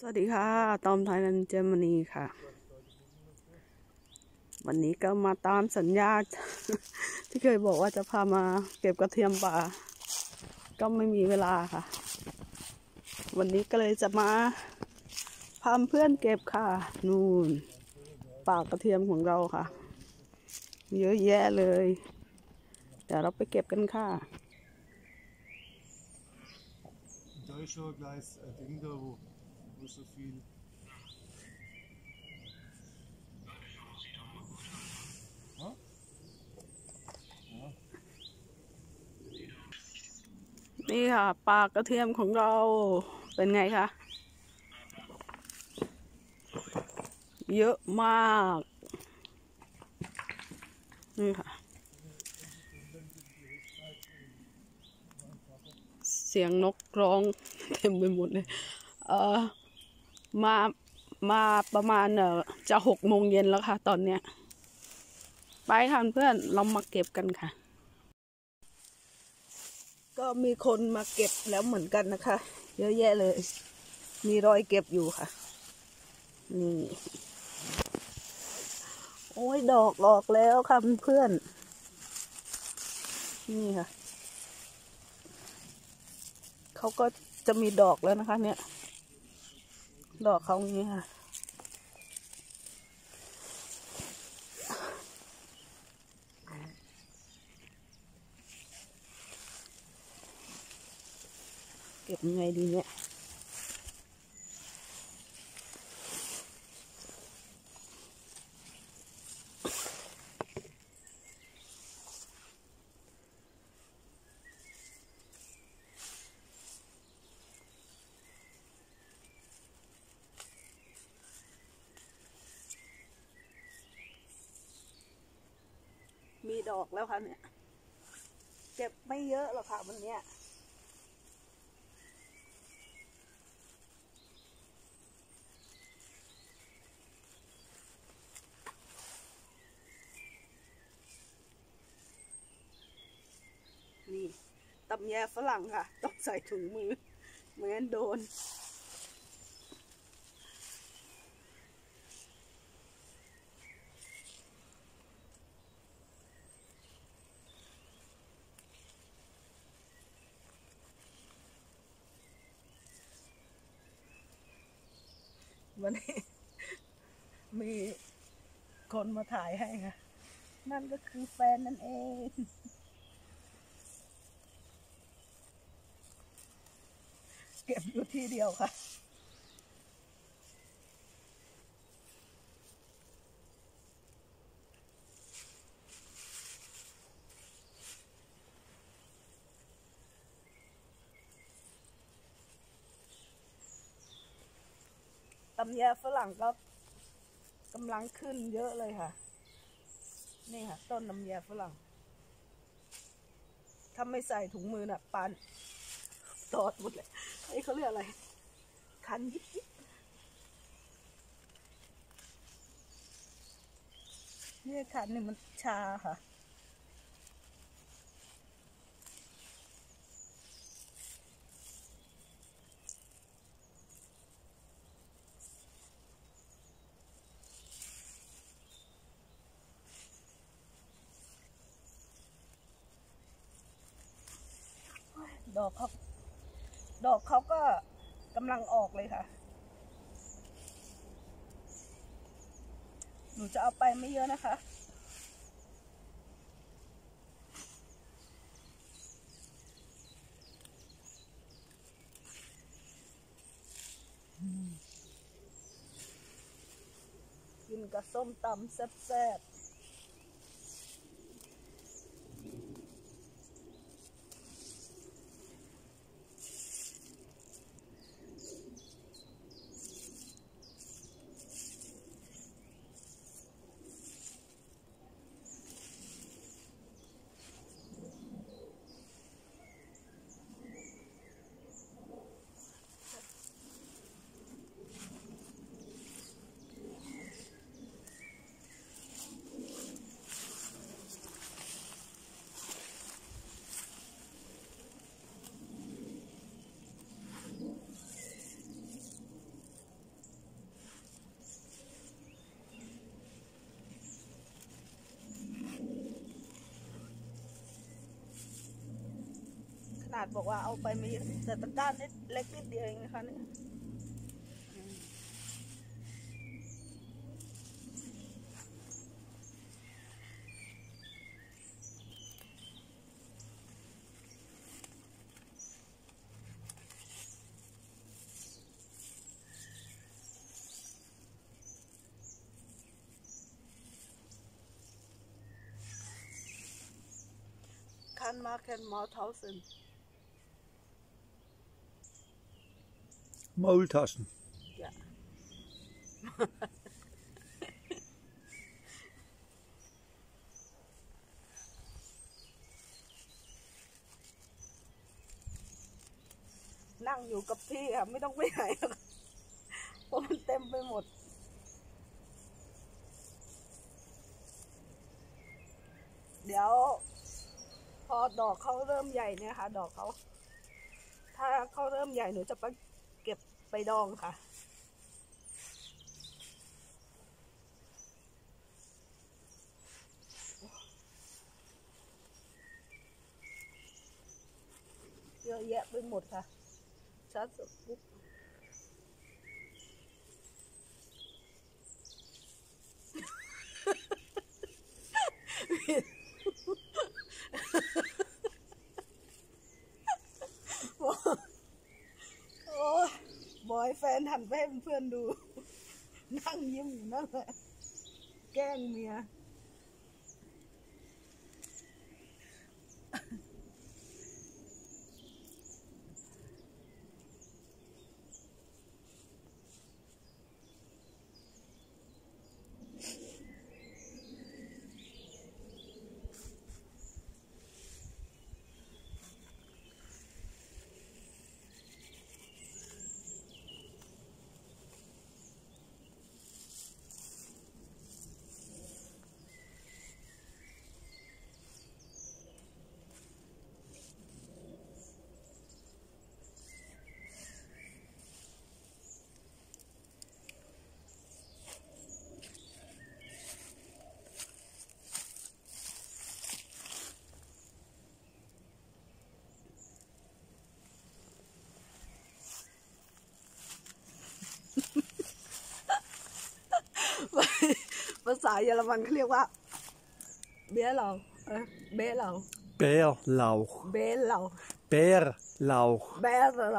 สวัสดีค่ะตอมไทยแลนด์เยอรมนีค่ะวันนี้ก็มาตามสัญญา ที่เคยบอกว่าจะพามาเก็บกระเทียมป่าก็ไม่มีเวลาค่ะวันนี้ก็เลยจะมาพาเพื่อนเก็บค่ะนู่นป่ากระเทียมของเราค่ะเยอะแยะเลยเดี๋ยวเราไปเก็บกันค่ะ Deutscher Gleis Ding da, wo so viel. นี่ค่ะปลากระเทียมของเราเป็นไงคะเยอะมากนี่ค่ะเสียงนกร้องเต็มไปหมดเลยมามาประมาณจะ6 โมงเย็นแล้วค่ะตอนเนี้ยไปค่ะเพื่อนเรามาเก็บกันค่ะก็มีคนมาเก็บแล้วเหมือนกันนะคะเยอะแยะเลยมีรอยเก็บอยู่ค่ะนี่โอ้ยดอกออกแล้วค่ะเพื่อนนี่ค่ะเขาก็จะมีดอกแล้วนะคะเนี่ยดอกเขาอย่างนี้ค่ะเก็บยังไงดีเนี่ยมีดอกแล้วค่ะเนี่ยเก็บไม่เยอะหรอกค่ะวันเนี้ยนี่ตำแยฝรั่งค่ะต้องใส่ถุงมือไม่งั้นโดนวันนี้มีคนมาถ่ายให้ค่ะนั่นก็คือแฟนนั่นเองเก็บอยู่ที่เดียวค่ะตำแยฝรั่งก็กำลังขึ้นเยอะเลยค่ะนี่ค่ะต้นตำแยฝรั่งถ้าไม่ใส่ถุงมือน่ะปานตอดหมดเลยไอ้เขาเรียกอะไรคันยิบยิบนี่คันนี่มันชาค่ะดอกเขาก็กำลังออกเลยค่ะหนูจะเอาไปไม่เยอะนะคะกินกับส้มตำแซ่บนาดบอกว่าเอาไปไม่เยอะแต่ตะกร้านิดเล็กนิดเดียวเองนะคะเนี่ยคันมาแคนมอลเทาสิน Maultaschen. Ja. นั่งอยู่กับที่ค่ะไม่ต้องไปไหนเพราะมันเต็มไปหมดเดี๋ยวพอดอกเขาเริ่มใหญ่เนี่ยค่ะดอกเขาถ้าเขาเริ่มใหญ่หนูจะไปเก็บไปดองค่ะเยอะแยะไปหมดค่ะชัดสุดปุ๊บโอ้ยบอยแฟนหันไปให้เพื่อนดูนั่งยิ้มอยู่นั่นแหละแกล้งเมียภาษาเยอรมันเขาเรียกว่าเบี้ยเราเบ้เรา Bärlauch. เบ้เรา Bärlauch. แบ้เรา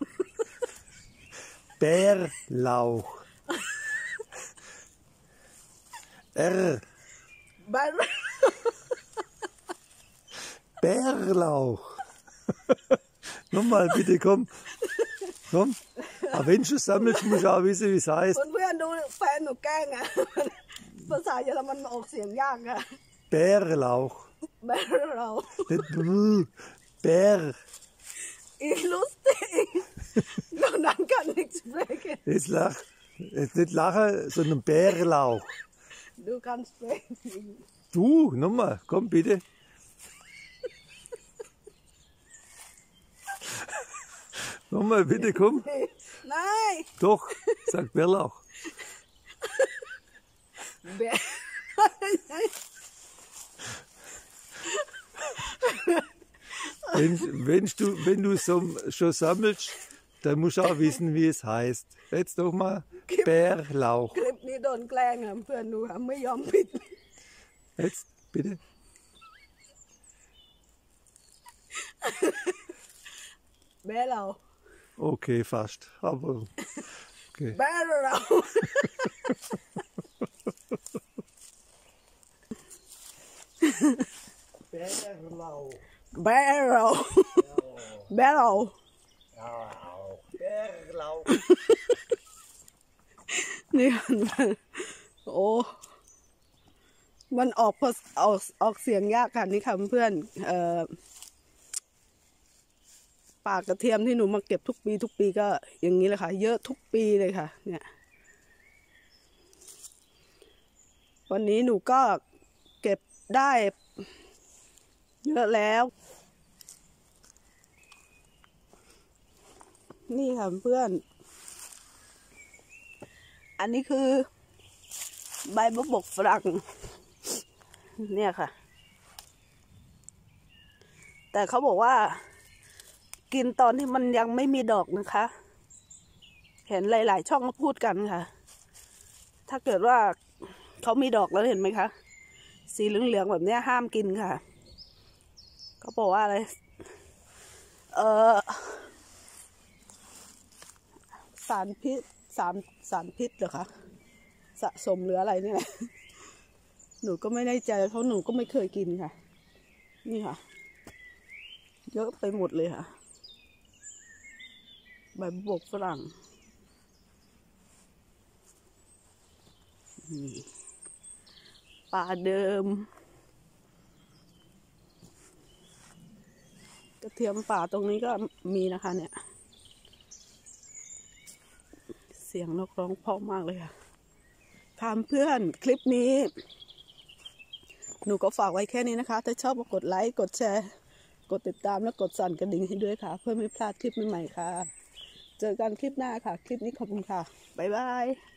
Bärlauch. R. แบ้ Bärlauch. Nochmal, bitte, komm. Komm. Aber wenn du sammelst, musst du auch wissen, wie es heißt. เพื่อนๆดูแฟนหนูแกล้งอ่ะภาษาเยอรมันออกเสียงยากค่ะ Bärlauch. แบ้เรา Nicht Bär. Ich lustig. Und dann kann nichts sprechen. Jetzt lach. Jetzt nicht lachen, sondern Bärlauch. Du kannst sprechen. Du, nochmal, komm bitte. Nochmal, bitte, komm. Nein. Doch, sagt Bärlauch. Bär. Wenn du schon sammelst, dann musst du auch wissen, wie es heißt. Jetzt doch mal Bärlauch. คลิปนี้โดนแกล้งค่ะเพื่อนดูค่ะไม่ยอมปิด Jetzt, bitte. แบ้เรา Okay, fast. Aber okay. แบ้เรา Bärlauch. แบ้เราแบ้เรา Bärlauch. นี่มันโอ้มันออกเสียงยากค่ะนี่ค่ะเพื่อนป่ากระเทียมที่หนูมาเก็บทุกปีก็อย่างนี้เลยค่ะเยอะทุกปีเลยค่ะเนี่ยวันนี้หนูก็เก็บได้เยอะแล้วนี่ค่ะเพื่อนอันนี้คือใบบักบกฝรั่งเนี่ยค่ะแต่เขาบอกว่ากินตอนที่มันยังไม่มีดอกนะคะ เห็นหลายๆช่องก็พูดกันค่ะ ถ้าเกิดว่าเขามีดอกแล้วเห็นไหมคะสีเหลืองๆแบบนี้ห้ามกินค่ะเขาบอกว่าอะไรสารพิษสารพิษเหรอคะสะสมหรืออะไรนี่แหละหนูก็ไม่แน่ใจเพราะหนูก็ไม่เคยกินค่ะ นี่ค่ะเยอะไปหมดเลยค่ะใบบัวบกฝรั่งนี่ป่าเดิมกระเทียมป่าตรงนี้ก็มีนะคะเนี่ยเสียงนกร้องเพราะมากเลยค่ะค่ะเพื่อนคลิปนี้หนูก็ฝากไว้แค่นี้นะคะถ้าชอบก็กดไลค์กดแชร์กดติดตามและกดสั่นกระดิ่งให้ด้วยค่ะเพื่อไม่พลาดคลิปใหม่ๆค่ะเจอกันคลิปหน้าค่ะคลิปนี้ขอบคุณค่ะบ๊ายบาย